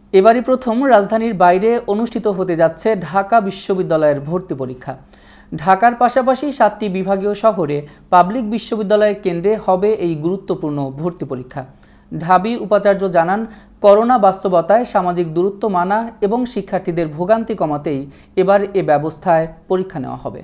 এবারই প্রথম রাজধানীর বাইরে অনুষ্ঠিত হতে যাচ্ছে ঢাকা বিশ্ববিদ্যালয়ের ভর্তি পরীক্ষা। ঢাকার পাশাপাশি 7টি বিভাগীয় শহরে পাবলিক বিশ্ববিদ্যালয়ের কেন্দ্রে হবে এই গুরুত্বপূর্ণ ভর্তি পরীক্ষা। ঢাবি উপাচার্য জানান, করোনা বাস্তবতায় সামাজিক দূরত্ব মানা এবং শিক্ষার্থীদের ভোগান্তি কমাতেই এবার এ ব্যবস্থায় পরীক্ষা নেওয়া হবে।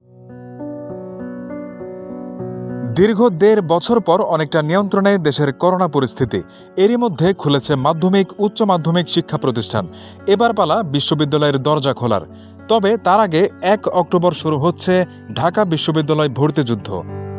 দীর্ঘ 1.5 বছর পর অনেকটা নিয়ন্ত্রণে দেশের করোনা পরিস্থিতি। এরই মধ্যে খুলেছে মাধ্যমিক, উচ্চ মাধ্যমিক শিক্ষা প্রতিষ্ঠান। এবার পালা বিশ্ববিদ্যালয়ের দরজা খোলার। তবে তার আগে 1 অক্টোবর শুরু হচ্ছে ঢাকা বিশ্ববিদ্যালয় ভর্তি যুদ্ধ।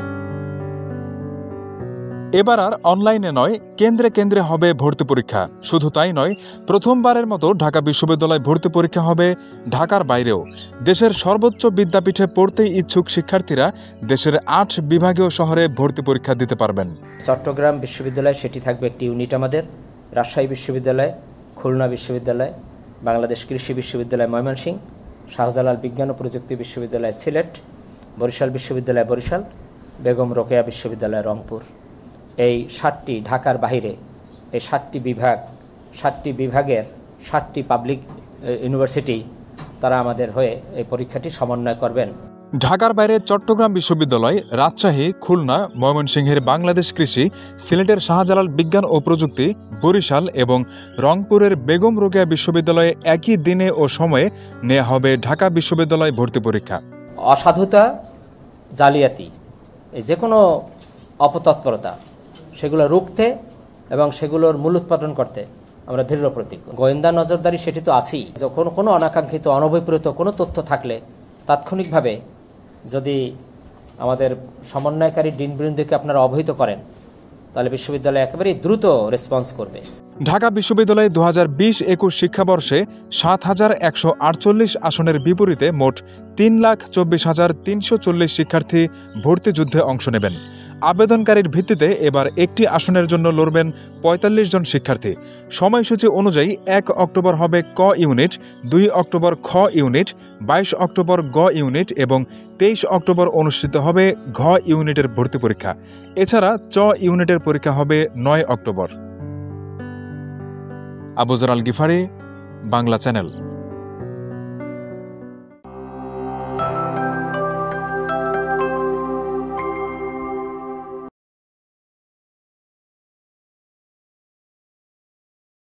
এবার আর অনলাইনে নয়, কেন্দ্রে কেন্দ্রে হবে ভর্তি পরীক্ষা। শুধু তাই নয়, প্রথমবারের মতো ঢাকা বিশ্ববিদ্যালয় ভর্তি পরীক্ষা হবে ঢাকার বাইরেও। দেশের সর্বোচ্চ বিদ্যাপীঠে পড়তে ইচ্ছুক শিক্ষার্থীরা দেশের 8 বিভাগীয় শহরে ভর্তি পরীক্ষা দিতে পারবেন। চট্টগ্রাম বিশ্ববিদ্যালয় সেটি থাকবে একটি ইউনিট আমাদের, রাজশাহী বিশ্ববিদ্যালয়, খুলনা বিশ্ববিদ্যালয়, বাংলাদেশ কৃষি বিশ্ববিদ্যালয় ময়মনসিংহ, শাহজালাল বিজ্ঞান ও প্রযুক্তি বিশ্ববিদ্যালয় সিলেট, বরিশাল বিশ্ববিদ্যালয় বরিশাল, বেগম রোকেয়া বিশ্ববিদ্যালয় রংপুর। এই 7টি ঢাকার বাইরে, এই 7টি বিভাগ, 7টি বিভাগের 7টি পাবলিক ইউনিভার্সিটি তারা আমাদের হয়ে এই পরীক্ষাটি সমন্বয় করবেন। ঢাকার বাইরে চট্টগ্রাম বিশ্ববিদ্যালয়, রাজশাহী, খুলনা, ময়মনসিংহের বাংলাদেশ কৃষি, সিলেটের শাহজালাল বিজ্ঞান ও প্রযুক্তি, বরিশাল এবং রংপুরের বেগম রোকেয়া বিশ্ববিদ্যালয়ে একই দিনে ও সময়ে নেওয়া হবে ঢাকা বিশ্ববিদ্যালয় ভর্তি পরীক্ষা। অসাধুতা, জালিয়াতি, এই যে কোনো অপতৎপরতা সেগুলো রুখতে এবং সেগুলোর মূলোৎপাটন করতে আমরা দৃঢ় প্রতিজ্ঞ। গোয়েন্দা নজরদারি সেটি তো আছেই। যখন কোনো অনাকাঙ্ক্ষিত, অনভিপ্রেত কোনো তথ্য থাকলে তাৎক্ষণিকভাবে যদি আমাদের সমন্বয়কারী দিনবৃন্দকে আপনারা অবহিত করেন, তাহলে বিশ্ববিদ্যালয় একেবারেই দ্রুত রেসপন্স করবে। ঢাকা বিশ্ববিদ্যালয়ে 2020-21 শিক্ষাবর্ষে 7,148 আসনের বিপরীতে মোট 3,24,340 শিক্ষার্থী ভর্তি যুদ্ধে অংশ নেবেন। আবেদনকারীর ভিত্তিতে এবার একটি আসনের জন্য লড়বেন 45 জন শিক্ষার্থী। সময়সূচি অনুযায়ী 1 অক্টোবর হবে ক ইউনিট, 2 অক্টোবর খ ইউনিট, 22 অক্টোবর গ ইউনিট এবং 23 অক্টোবর অনুষ্ঠিত হবে ঘ ইউনিটের ভর্তি পরীক্ষা। এছাড়া চ ইউনিটের পরীক্ষা হবে 9 অক্টোবর। আবুজার আল গিফারি, বাংলা চ্যানেল।